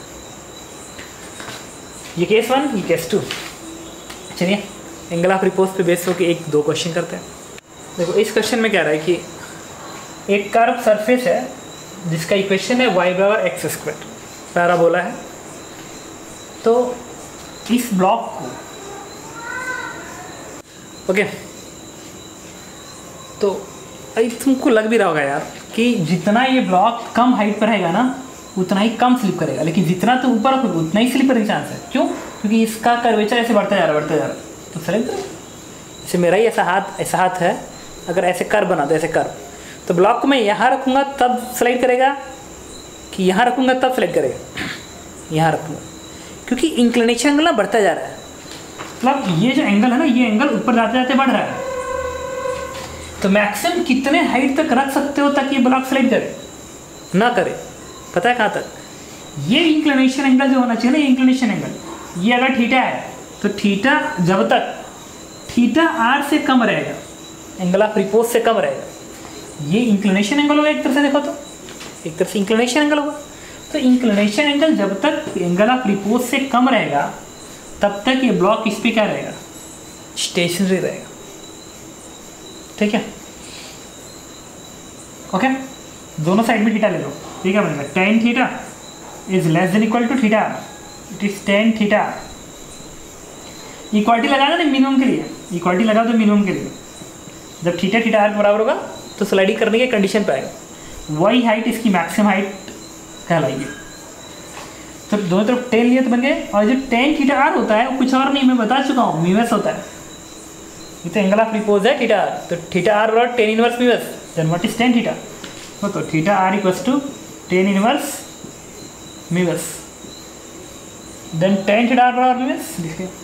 Speaker 1: ये केस वन, ये केस टू। चलिए एंगल ऑफ रिपोज पे बेस होकर एक दो क्वेश्चन करते हैं। देखो इस क्वेश्चन में क्या रहा है कि एक कर्व सरफेस है जिसका इक्वेशन है y बराबर एक्स स्क्वायर, पैराबोला है। तो इस ब्लॉक को ओके, तो तुमको लग भी रहा होगा यार कि जितना ये ब्लॉक कम हाइट पर रहेगा ना उतना ही कम स्लिप करेगा, लेकिन जितना तो ऊपर होगा उतना ही स्लिप करने का चांस है। क्यों? क्योंकि इसका कर्वेचर ऐसे बढ़ता जा रहा है बढ़ता जा रहा है, तो स्लिप करेगा। जैसे मेरा ही ऐसा हाथ ऐसा हाथ है, अगर ऐसे कर्व बना दो ऐसे कर्व, तो ब्लॉक को मैं यहाँ रखूँगा तब स्लाइड करेगा कि यहाँ रखूँगा तब स्लाइड करेगा? यहाँ रखूँगा, क्योंकि इंक्लिनेशन एंगल ना बढ़ता जा रहा है। मतलब ये जो एंगल है ना, ये एंगल ऊपर जाते जाते बढ़ रहा है। तो मैक्सिमम कितने हाइट तक रख सकते हो ताकि ये ब्लॉक स्लाइड करे ना करे? पता है कहाँ तक? ये इंक्लिनेशन एंगल जो होना चाहिए ना, ये इंक्लिनेशन एंगल, ये अगर थीटा है तो थीटा जब तक थीटा आर से कम रहेगा, एंगल ऑफ रिपोज से कम रहेगा, ये इंक्लिनेशन एंगल होगा। एक तरह से देखो तो एक तरह से इंक्लिनेशन एंगल होगा। तो इंक्लिनेशन एंगल जब तक एंगल ऑफ रिपोज से कम रहेगा तब तक ये ब्लॉक इस पे क्या रहेगा? स्टेशनरी रहेगा। ठीक है, ओके। दोनों साइड में थीटा ले लो, ठीक है बनेगा tan theta is less than equal to theta, it is tan theta. Equality लगाना ना मिनिमम के लिए, इक्वालिटी लगा दो मिनिमम के लिए। जब थीटा थीटा आर बराबर होगा तो स्लाइडिंग करने के कंडीशन पे आएगा, वही हाइट इसकी मैक्सिमम हाइट कहलाएगी। तो दोनों तरफ टेन लिए तो बन गए, और जो टेन थीटा आर होता है वो कुछ और नहीं, मैं बता चुका हूँ, म्यूएस होता है। ये तो एंगल ऑफ रिपोज है थीटा आर, तो थीटा आर बराबर tan inverse mu S, then what is tan theta? तो theta R equals to tan inverse mu S, then tan theta R बराबर म्यूएस लिखिए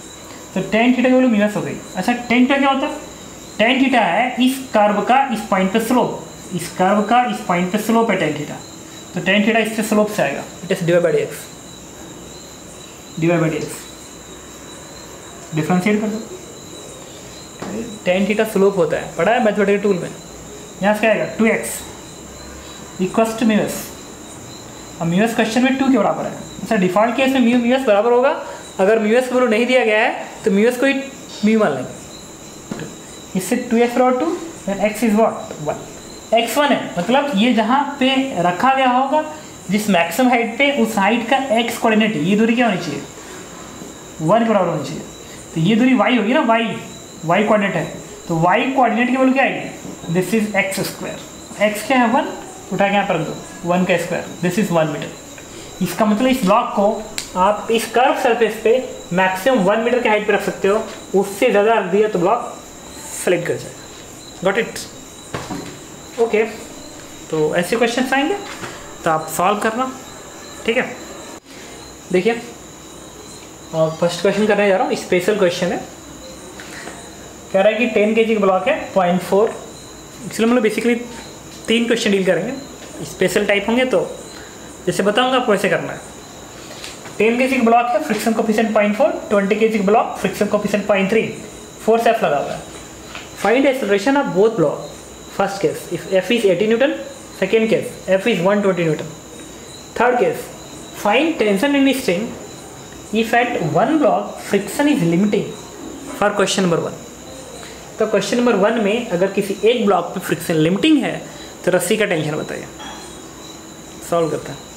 Speaker 1: तो टेन थीटा की वैल्यू म्यू एस हो गई। अच्छा टेन थीटा क्या होता है? टेन थीटा है इस कर्व का इस पॉइंट पे स्लोप, इस कर्व का इस पॉइंट पे स्लोप है टेन थीटा। तो टेन थीटा इससे स्लोप से आएगा, it is divide by D X, divide by D X differentiate कर दो। टेन थीटा स्लोप होता है, पढ़ा है मैथमेटिकल टूल में। यहाँ से क्या आएगा? Two X equals to mu S. अब म्यू एस क्वेश्चन में टू के बराबर है। अच्छा डिफॉल्ट केस में म्यू म्यू एस बराबर होगा, अगर म्यू एस वैल्यू नहीं दिया गया है तो म्यू एस को ही म्यू मान लेंगे। इससे टू एक्स बराबर two, then X is what? One. X one है, मतलब ये जहाँ पे रखा गया होगा जिस मैक्सिमम हाइट पे, उस हाइट का एक्स कोऑर्डिनेट, ये दूरी क्या होनी चाहिए? वन के बराबर होनी चाहिए। तो ये दूरी वाई होगी ना, वाई वाई कोऑर्डिनेट है, तो वाई कोऑर्डिनेट की वैल्यू क्या आएगी? This is X square. X क्या है? वन, उठा के यहाँ पर रख दो, वन का square, this is one metre. इसका मतलब इस ब्लॉक को आप इस कर्व सरफेस पे मैक्सिमम वन मीटर के हाइट पे रख सकते हो, उससे ज़्यादा रख दिया तो ब्लॉक फ्लिप कर जाएगा। Got it? ओके, तो ऐसे क्वेश्चन आएंगे तो आप सॉल्व करना, ठीक है। देखिए फर्स्ट क्वेश्चन करने जा रहा हूँ, स्पेशल क्वेश्चन है। कह रहा है कि टेन के जी का ब्लॉक है पॉइंट फोर, इसलिए हम लोग बेसिकली तीन क्वेश्चन डील करेंगे, स्पेशल टाइप होंगे तो जैसे बताऊंगा आपको ऐसे करना है। टेन के जी का ब्लॉक है, friction coefficient point four, twenty K G का block, friction coefficient point three, force F लगा हुआ है। Find acceleration of both block. First case if F is eighty newton, second case F is one twenty newton, third case find tension in string if at one block friction is limiting for question number one. तो question number one में अगर किसी एक block पे friction limiting है तो रस्सी का टेंशन बताइए। सॉल्व करते हैं।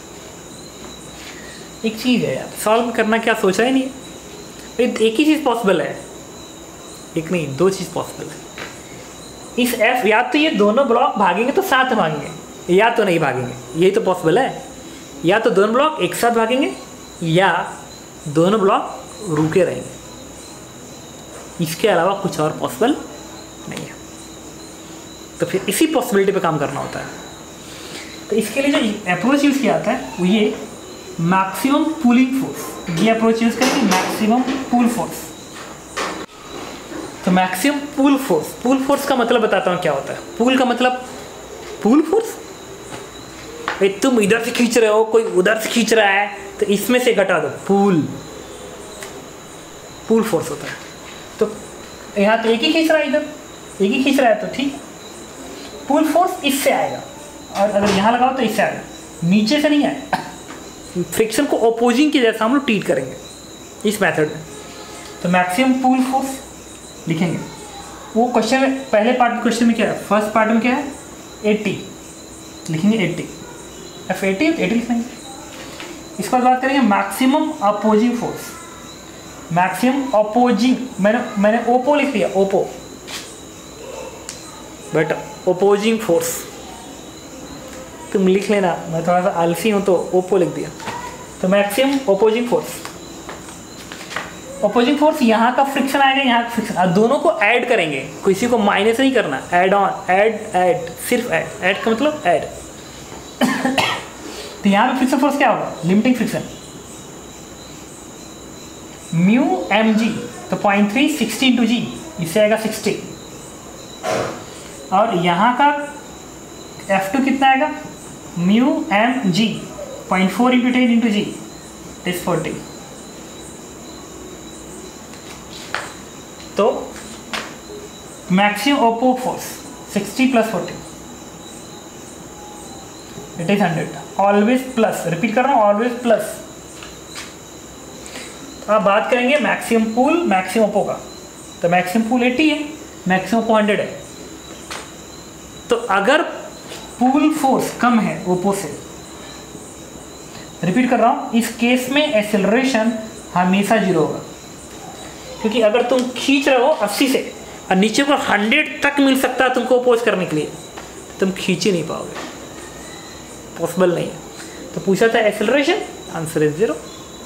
Speaker 1: एक चीज़ है यार, सॉल्व करना क्या सोचा ही नहीं है। एक ही चीज़ पॉसिबल है, एक नहीं दो चीज़ पॉसिबल है। इस एफ या तो ये दोनों ब्लॉक भागेंगे तो साथ भागेंगे, या तो नहीं भागेंगे, यही तो पॉसिबल है। या तो दोनों ब्लॉक एक साथ भागेंगे या दोनों ब्लॉक रुके रहेंगे, इसके अलावा कुछ और पॉसिबल नहीं है। तो फिर इसी पॉसिबिलिटी पे काम करना होता है। तो इसके लिए जो अप्रोच यूज़ किया जाता है वो ये मैक्सिमम पुलिंग फोर्स, ये अप्रोच यूज़ करेंगे मैक्सिमम पुल फोर्स। तो maximum pull force, pull force का मतलब बताता हूँ क्या होता है। पुल का मतलब पुल फोर्स, भाई तुम इधर से खींच रहे हो, कोई उधर से खींच रहा है, तो इसमें से घटा दो, पुल पुल फोर्स होता है। तो यहाँ तो एक ही खींच रहा है, इधर एक ही खींच रहा है, तो ठीक, पुल फोर्स इससे आएगा, और अगर यहाँ लगाओ तो इससे आएगा, नीचे से नहीं आएगा। फ्रिक्शन को अपोजिंग के जैसा हम लोग ट्रीट करेंगे इस मेथड में। तो मैक्सिमम पुल फोर्स लिखेंगे। वो क्वेश्चन में पहले पार्ट क्वेश्चन में क्या है, फर्स्ट पार्ट में क्या है, एट्टी लिखेंगे, एट्टी एफ एटी एटी लिखेंगे। इसके बाद बात करेंगे maximum opposing force. Maximum opposing, मैंने मैंने ओपो लिख दिया, ओपो बेटा, अपोजिंग फोर्स तुम लिख लेना, मैं थोड़ा सा आलसी हूँ तो ओपो लिख दिया। तो maximum opposing force, opposing force यहाँ का फ्रिक्शन आएगा, यहाँ का फ्रिक्शन, और दोनों को ऐड करेंगे, किसी को माइनस नहीं करना, ऐड ऑन, ऐड ऐड सिर्फ ऐड, ऐड का मतलब ऐड। तो यहाँ पे फ्रिक्शन फोर्स क्या होगा, limiting friction, mu M G, तो point three sixty into G, इससे आएगा सिक्सटी, और यहाँ का एफ टू कितना आएगा, mu M G, point four into ten into G, is forty. तो maximum oppo force sixty plus forty, it is hundred, always plus, repeat कर रहा हूँ, ऑलवेज प्लस। तो आप बात करेंगे मैक्सिमम पूल मैक्सिमम ओपो का, तो मैक्सिमम पूल एटी है, मैक्सिमम ओपो हंड्रेड है। तो अगर पूल फोर्स कम है ओपो से, रिपीट कर रहा हूँ, इस केस में एक्सेलरेशन हमेशा जीरो होगा, क्योंकि अगर तुम खींच रहे हो अस्सी से और नीचे को हंड्रेड तक मिल सकता है तुमको अपोज करने के लिए, तुम खींच ही नहीं पाओगे, पॉसिबल नहीं है। तो पूछा था एक्सेलरेशन, आंसर इज जीरो।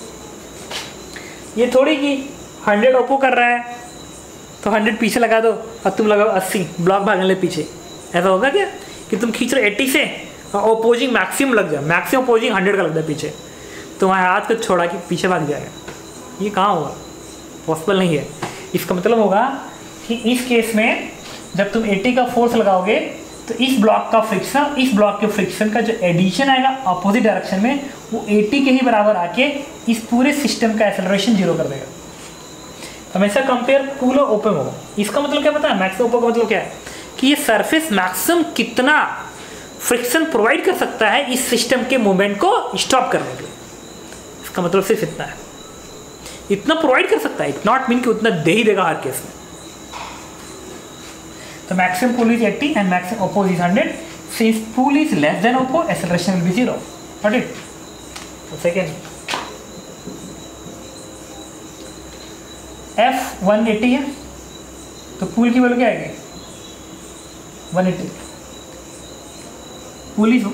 Speaker 1: ये थोड़ी कि हंड्रेड ओपो कर रहा है तो हंड्रेड पीछे लगा दो और तुम लगाओ अस्सी, ब्लॉक भागने ले पीछे, ऐसा होगा क्या कि तुम खींच रहे एट्टी से और अपोजिंग मैक्सिमम लग जाए, मैक्सिमम अपोजिंग हंड्रेड का लगता है पीछे, तो वहाँ हाथ को छोड़ा कि पीछे भाग जाएगा, ये कहाँ होगा, पॉसिबल नहीं है। इसका मतलब होगा कि इस केस में जब तुम एटी का फोर्स लगाओगे तो इस ब्लॉक का फ्रिक्शन, इस ब्लॉक के फ्रिक्शन का जो एडिशन आएगा अपोजिट डायरेक्शन में, वो एटी के ही बराबर आके इस पूरे सिस्टम का एक्सेलरेशन जीरो कर देगा। हमेशा कंपेयर पूल और ओपन होगा। इसका मतलब क्या पता है, मैक्सिमम ओपन का मतलब क्या है कि ये सरफेस मैक्सिमम कितना फ्रिक्शन प्रोवाइड कर सकता है इस सिस्टम के मूवमेंट को स्टॉप करने के लिए। इसका मतलब सिर्फ इतना है, इतना प्रोवाइड कर सकता है। इट नॉट मीन कि उतना दे ही देगा हर केस में। तो maximum pull is eighty and maximum oppo is hundred. Since pull is less than oppo, acceleration will be zero. Got it? Second, F one eighty है तो पुल की वैल्यू क्या आएगी? One eighty. Pull is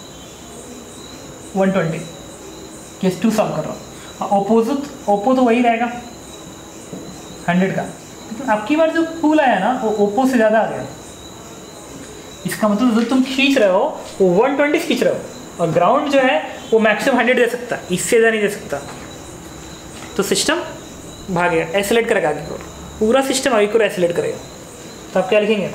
Speaker 1: one twenty. Case two solve कर रहा हूँ। Opposite Oppo तो वही रहेगा हंड्रेड का, लेकिन आपकी बार जो पुल आया ना वो ओपो से ज़्यादा आ गया। इसका मतलब जो तुम खींच रहे हो वो वन ट्वेंटी खींच रहे हो और ग्राउंड जो है वो मैक्सिमम हंड्रेड दे सकता है, इससे ज़्यादा नहीं दे सकता। तो सिस्टम भागेगा, एक्सेलेरेट करेगा आगे को, पूरा सिस्टम आगे को एक्सेलेरेट करेगा। तो आप क्या लिखेंगे?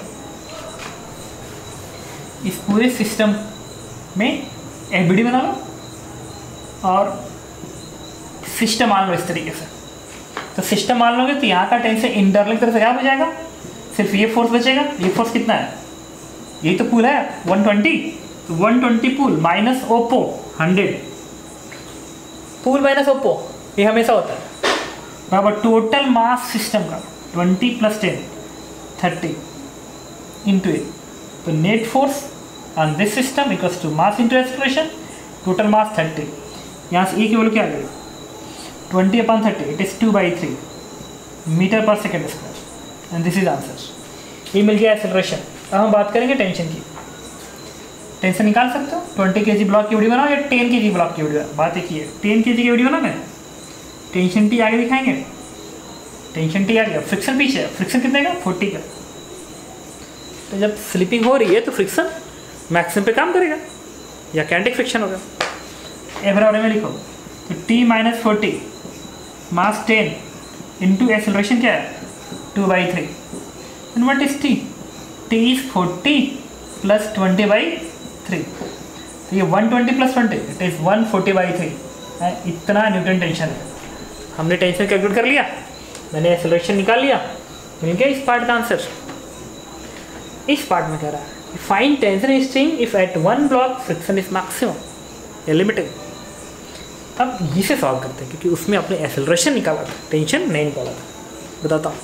Speaker 1: इस पूरे सिस्टम में एफबीडी बना लो और सिस्टम मान लो इस तरीके से। तो सिस्टम मान लोगे तो यहाँ का टेंशन इंटरनल तरफ से क्या हो जाएगा? सिर्फ ये फोर्स बचेगा। ये फोर्स कितना है? यही तो पुल है वन ट्वेंटी। तो one twenty pull minus oppo hundred. Pull minus oppo ये हमेशा होता है बराबर टोटल मास सिस्टम का twenty plus ten thirty into a. तो net force on this system equals to mass into acceleration, total mass thirty. यहाँ से a की वैल्यू क्या आ गई? Twenty upon thirty, it is two by three metre per second square and this is answer. ये मिल गया acceleration. अब हम बात करेंगे टेंशन की। टेंशन निकाल सकते हो? ट्वेंटी के जी ब्लॉक की वीडियो बनाओ या टेन के जी ब्लॉक की वीडियो? बात एक ही है, टेन के जी की वीडियो ना मैं टेंशन टी आगे दिखाएंगे। टेंशन टी आ गया, फ्रिक्शन पीछे है। फ्रिक्शन कितने का? फोर्टी का। तो जब स्लिपिंग हो रही है तो फ्रिक्शन मैक्सिमम पे काम करेगा या कैंटिक फ्रिक्शन होगा। ए बराबर में लिखो तो T minus forty mass ten into acceleration क्या है? Two by three. And what is T? T is forty plus twenty by three. तो ये one twenty plus twenty it is one forty by three. इतना newton tension है। हमने tension calculate कर लिया, मैंने एक्सेलरेशन निकाल लिया, मिल गया इस पार्ट का आंसर। इस पार्ट में कह रहा है find tension string if at one block friction is maximum या लिमिटेड। अब इसे सॉल्व करते हैं क्योंकि उसमें अपने एक्सेलरेशन निकाला था, टेंशन नहीं निकाला था। बताता हूँ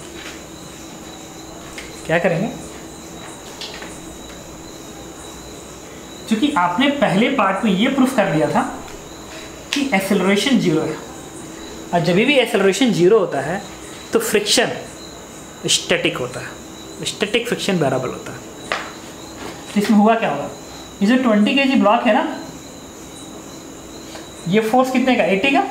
Speaker 1: क्या करेंगे। क्योंकि आपने पहले पार्ट में ये प्रूफ कर दिया था कि एक्सेलरेशन जीरो है, और जब भी एक्सेलरेशन जीरो होता है तो फ्रिक्शन स्टैटिक होता है, स्टैटिक फ्रिक्शन वेरिएबल होता है। तो इसमें हुआ क्या होगा? ये जो ट्वेंटी के जी ब्लॉक है ना, ये फोर्स कितने का? एटी का।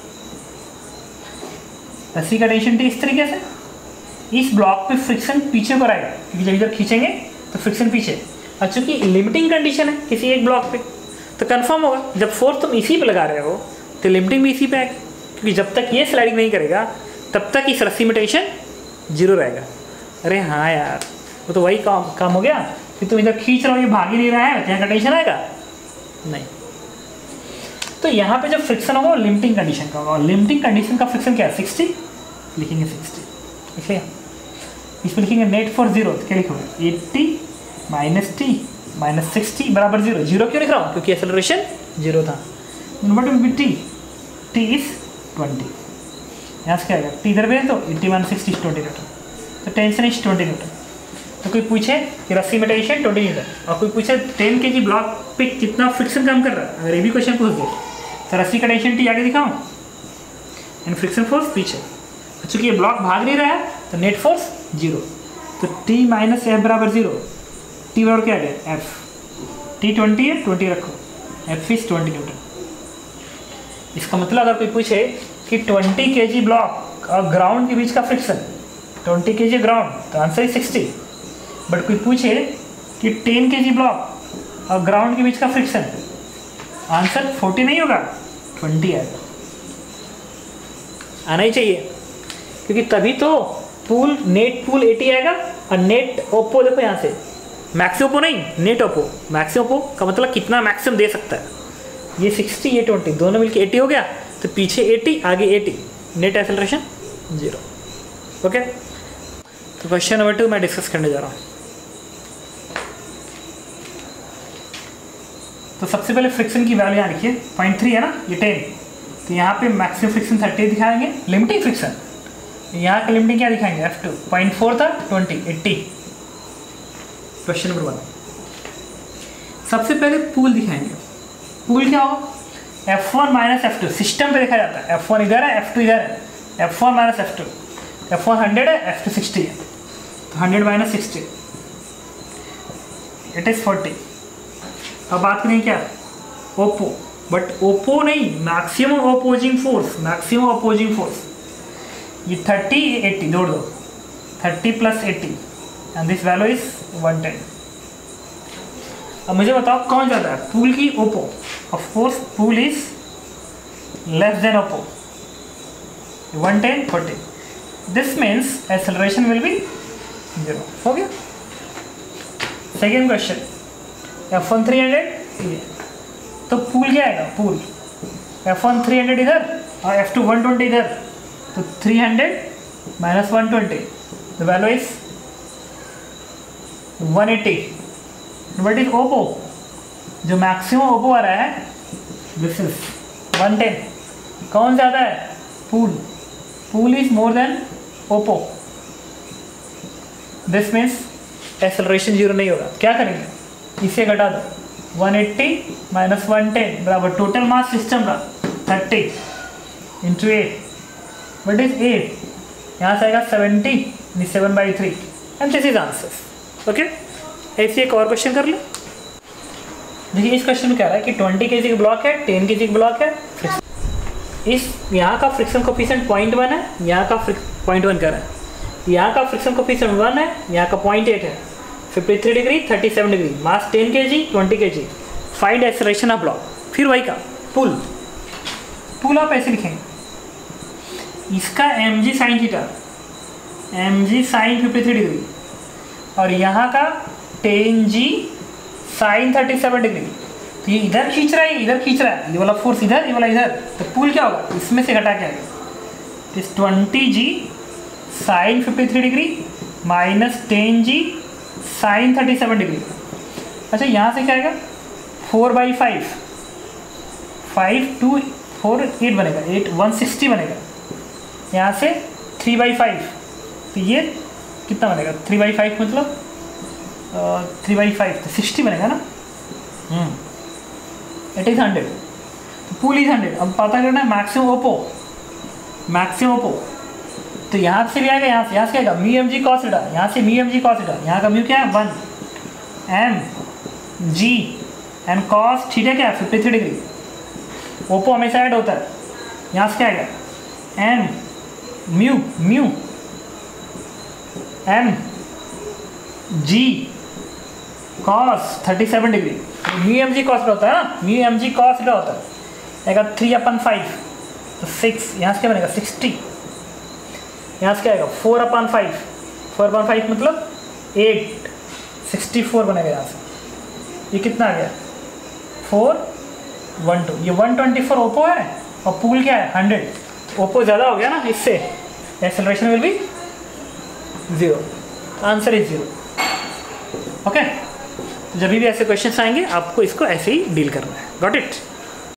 Speaker 1: रस्सी का टेंशन टी इस तरीके से, इस ब्लॉक पे फ्रिक्शन पीछे को रहेगा क्योंकि जब इधर खींचेंगे तो फ्रिक्शन पीछे। और चूंकि लिमिटिंग कंडीशन है किसी एक ब्लॉक पे तो कंफर्म होगा जब फोर्स तुम इसी पे लगा रहे हो तो लिमिटिंग भी इसी पे आएगी, क्योंकि जब तक ये स्लाइडिंग नहीं करेगा तब तक इस रस्सी में टेंशन जीरो रहेगा। अरे हाँ यार, वो तो वही काम काम हो गया कि तुम इधर खींच रहे हो, ये भाग ही नहीं रहा है, यहाँ का टेंशन आएगा नहीं। तो यहाँ पे जब फ्रिक्शन होगा वो लिमिटिंग कंडीशन का होगा, और लिमिटिंग कंडीशन का फ्रिक्शन क्या है? सिक्सटी। लिखेंगे सिक्सटी, इसलिए इसमें लिखेंगे नेट फॉर जीरो। तो क्या लिखोगे? Eighty minus T minus sixty बराबर जीरो। जीरो क्यों लिख रहा हूँ? क्योंकि एक्सेलरेशन जीरो था। What will be T? T is twenty. यहाँ से क्या आएगा? टी इधर भी है तो eighty minus sixty twenty newton. तो टेंशन इज ट्वेंटी न्यूटन। तो कोई पूछे कि रस्सी में टेंशन ट्वेंटी न्यूटन, और कोई पूछे टेन के जी ब्लॉक पे कितना फ्रिक्शन काम कर रहा है, अगर ये भी क्वेश्चन पूछ दो तो रस्सी का टेंशन टी आगे दिखाऊँ एंड फ्रिक्शन फोर्स पीछे। चूँकि ये ब्लॉक भाग नहीं रहा है तो नेट फोर्स जीरो। तो टी माइनस एफ बराबर जीरो। टी बराबर क्या है? एफ। टी ट्वेंटी है, ट्वेंटी रखो, एफ इज ट्वेंटी न्यूटन। इसका मतलब अगर कोई पूछे कि ट्वेंटी के जी ब्लॉक और ग्राउंड के बीच का friction, twenty K G ground, तो आंसर इज सिक्सटी। बट कोई पूछे कि टेन के जी ब्लॉक और ग्राउंड के बीच का फ्रिक्शन, आंसर फोर्टी नहीं होगा, ट्वेंटी आएगा। आना ही चाहिए क्योंकि तभी तो पूल नेट पूल एटी आएगा। और नेट ओप्पो देखो यहाँ से मैक्स ओप्पो नहीं, नेट ओप्पो। मैक्स ओप्पो का मतलब कितना मैक्सिमम दे सकता है, ये सिक्सटी ये ट्वेंटी दोनों मिलके एटी हो गया, तो पीछे एटी आगे eighty, net acceleration zero. Okay, तो क्वेश्चन नंबर टू मैं डिस्कस करने जा रहा हूँ। तो सबसे पहले फ्रिक्शन की वैल्यू यहाँ लिखिए, पॉइंट थ्री है ना, ये टेन, तो यहाँ पे मैक्सिमम फ्रिक्शन थर्टी दिखाएंगे। लिमिटिंग फ्रिक्शन यहाँ का लिमिटिंग क्या दिखाएंगे, एफ टू, पॉइंट फोर था, twenty, eighty. Question number one, सबसे पहले पूल दिखाएंगे। पूल क्या होगा, F one minus F two, system पे देखा जाता है, एफ वन इधर है एफ टू इधर है, F one minus F two, F one hundred है एफ टू सिक्सटी है, तो hundred minus sixty it is forty. अब बात करें क्या, ओप्पो, बट ओप्पो नहीं, maximum opposing force, maximum opposing force, ये थर्टी एट्टी जोड़ दो, thirty plus eighty and this value is one ten. अब मुझे बताओ कौन ज़्यादा है, पूल की oppo. Of course pull is less than oppo, one ten forty, this means acceleration will be zero. हो गया। Second question, F one three hundred, तो पूल क्या आएगा, pull F one three hundred इधर और एफ टू वन ट्वेंटी इधर, तो three hundred minus one twenty, the value is one eighty. What is oppo, जो मैक्सिमम ओप्पो आ रहा है दिस इज वन टेन। कौन ज़्यादा है, pull, pull is more than oppo, this means acceleration zero नहीं होगा। क्या करेंगे, इसे घटा दो, one eighty minus one ten बराबर टोटल मास सिस्टम का thirty into a, what is a, यहाँ से आएगा seventy, seven by three, and this is answer. Okay, ऐसे एक और क्वेश्चन कर लो। देखिए इस क्वेश्चन में क्या रहा है कि ट्वेंटी के जी का ब्लॉक है, टेन के जी का ब्लॉक है, इस यहाँ का फ्रिक्शन कोफिशिएंट पॉइंट वन है, यहाँ का पॉइंट वन कर रहा है, यहाँ का फ्रिक्शन कोफिशिएंट वन है, यहाँ का पॉइंट एट है, fifty three degree thirty seven degree, mass ten K G twenty K G, find acceleration of block. फिर वही का पुल, पुल आप ऐसे लिखेंगे, इसका M G sine theta, M G sine fifty three degree, और यहाँ का ten G sine thirty seven degree, तो ये इधर खींच रहा है, इधर खींच रहा है, ये वाला फोर्स इधर, ये वाला इधर, तो पुल क्या होगा, इसमें से घटा के आएगा, तो twenty G sine fifty three degree minus ten G sine thirty seven degree. अच्छा यहाँ से क्या आएगा, four by five, five two four eight बनेगा, एट वन सिक्सटी बनेगा, यहाँ से थ्री बाई फाइव, तो ये कितना बनेगा, थ्री बाई फाइव मतलब थ्री बाई फाइव तो सिक्सटी बनेगा ना, इट इज़ हंड्रेड, तो पूल इज हंड्रेड। अब पता करना है मैक्सिमम ओप्पो, मैक्सिमम ओप्पो, तो यहाँ से भी आएगा, यहाँ से यहाँ से आएगा mu M G cos theta, यहाँ से mu M G cos theta, यहाँ का म्यू क्या है one, M G and cos theta क्या है फिफ्टी थ्री डिग्री, ओप्पो हमेशा ऐड होता है, यहाँ से क्या आएगा M mu mu M G cos thirty seven degree, mu M G cos होता है ना, mu M G cos theta होता है, आएगा थ्री अपन फाइव, तो सिक्स, यहाँ से क्या बनेगा सिक्सटी, यहाँ से क्या आएगा फोर अपन फाइव, फोर अपन फाइव मतलब एट, सिक्सटी फोर बनेगा यहाँ से, ये कितना आ गया फोर वन टू, ये वन ट्वेंटी फोर ओप्पो है और पूल क्या है हंड्रेड, ओप्पो ज़्यादा हो गया ना, इससे acceleration will be zero, answer is zero. Okay, जब भी ऐसे क्वेश्चंस आएंगे आपको इसको ऐसे ही डील करना है, गॉट इट।